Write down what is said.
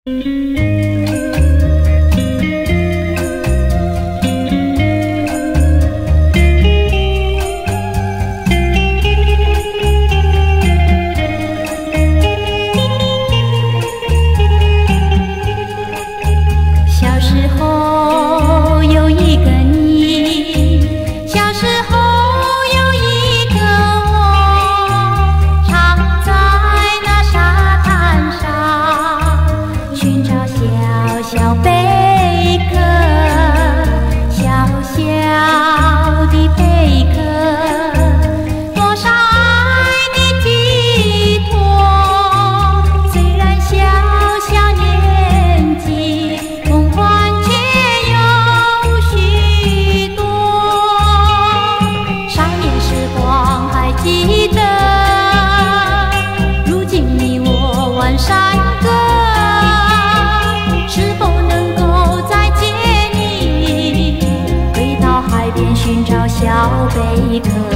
小时候有一个你，小时候有一个我，常在那沙滩上寻找小小贝壳，小小的贝壳，多少爱的寄托。虽然小小年纪，梦幻却有许多。少年时光还记得，如今你我晚山歌，是否能够再见你？回到海边寻找小贝壳。